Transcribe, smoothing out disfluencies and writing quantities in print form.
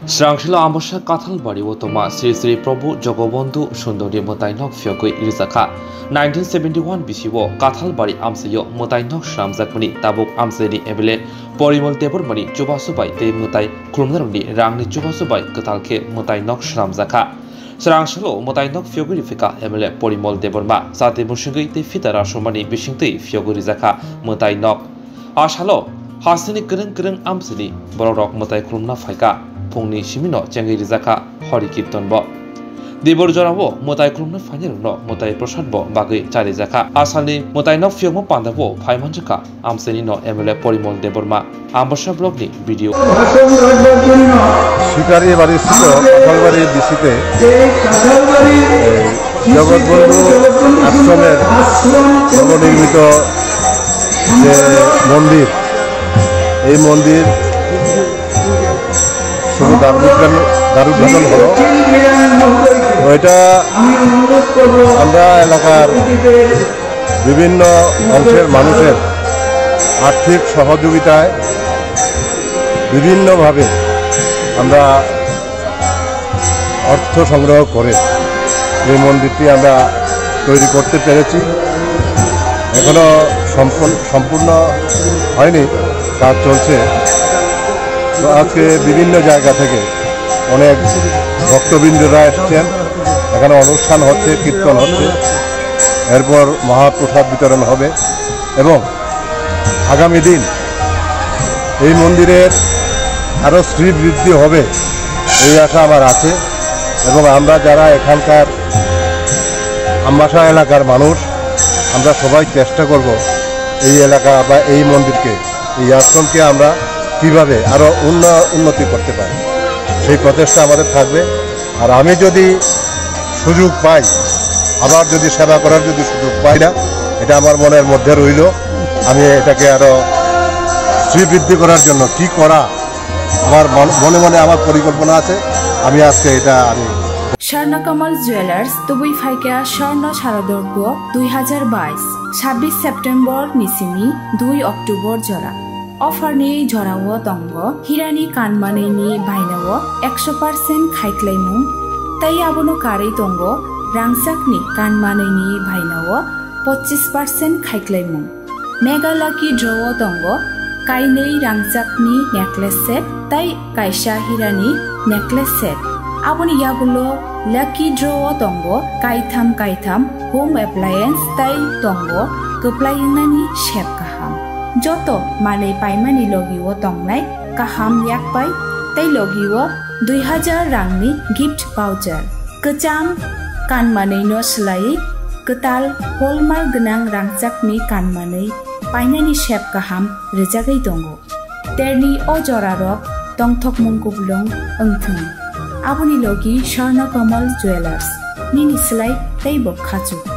Srangshila Ambosha Kathalbari Otoma Sri Sri Prabhu Jogobondhu Sundori Motainok Fyogoi Irizaka 1971 BCO Kathalbari Amsayo Motainok Shramzakmani Tabuk Amseni Ebele Porimol Tebormani Chubasubai Te Mutai Krumnarundi Rangni Chubasubai Katalke Motainok Shramzaka Srangshilo Motainok Fyogori Fika Ebele Porimol Teborma Sate Mushingui Te Fitara Shomani Bishingti Fyogori Zaka Motainok Ashalo Hasini Kereng Amseni Borok Motai Krumna Faika Pungni Shimino Changi Rizaka Hori Kirton Bo Debor Jorabo Motai Krumna Fanirno Motai Prosadbo Bagi Charizaka Asali Motai no Fiomo Pandavo Paimanjaka Amsenino Emile Porimol Deborma Ambosha Blogni video Shikari Varisito Kathalbari Disite Jogobondhu Ashramer Nobonirmito যে মন্দির এই মন্দির শুধু দারুদ্ঘাটন হলো এটা আমরা এলাকার বিভিন্ন অংশের মানুষের আর্থিক সহযোগিতায় বিভিন্নভাবে আমরা অর্থ সংগ্রহ করে এই মন্দিরটি আমরা তৈরি করতে পেরেছি এখনো সম্পূর্ণ হয়নি কাজ চলছে তো আজকে বিভিন্ন জায়গা থেকে অনেক ভক্তবৃন্দরা এসেছেন এখানে অনুষ্ঠান হচ্ছে কীর্তন হচ্ছে এরপর মহাপ্রসাদ বিতরণ হবে এবং আগামী দিন এই মন্দিরের আরও শ্রীবৃদ্ধি হবে এই আশা আমার আছে এবং আমরা যারা এখানকার আমবাসা এলাকার মানুষ আমরা সবাই চেষ্টা করব এই এলাকা বা এই মন্দিরকে এই আশ্রমকে আমরা কীভাবে আরও উন্নতি করতে পারি সেই প্রচেষ্টা আমাদের থাকবে আর আমি যদি সুযোগ পাই আবার যদি সেবা করার যদি সুযোগ পাই না এটা আমার মনের মধ্যে রইল আমি এটাকে আরও শ্রীবৃদ্ধি করার জন্য কি করা আমার মনে আমার পরিকল্পনা আছে আমি আজকে এটা আমি স্বর্ণকমল জুয়েলার্স তুবুই ফাইকা স্বর্ণ শারদোর্ঘ্য 2022 26 সেপ্টেম্বর নিসিমি 2 অক্টোবর জরা অফারনি জরাও দঙ্গ হিরানি কানমানেনি বাইনাও 100% খাইক্লাইমু তাই আবনো কারে দঙ্গ রাংসাকনি কানমানেনি বাইনাও 25% খাইক্লাইমু মেগা লাকি ড্রও দঙ্গ কাইনেই রাংসাকনি নেকলেস সেট তাই কাইসা হিরানি necklace set Aboni yagulo lucky draw tongo kaitham home appliance tai tongo keplainani shep kaham joto mane paimani logiwo tongnai kaham yakpai tai logiwo 2000 rangni gift voucher kecham kanmanei no slai ketal hallmark gnang rangchakni kanmanei painani shep kaham rejagai tongo terni ojorarok tongthok mungkublong engthung Aboni logi Sharna Kamal Jewelers Nini Slai Taibo Khachu